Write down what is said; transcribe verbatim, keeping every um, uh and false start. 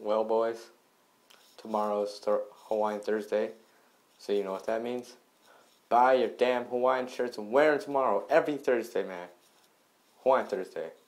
Well, boys, tomorrow's th- Hawaiian Thursday, so you know what that means? Buy your damn Hawaiian shirts and wear them tomorrow, every Thursday, man. Hawaiian Thursday.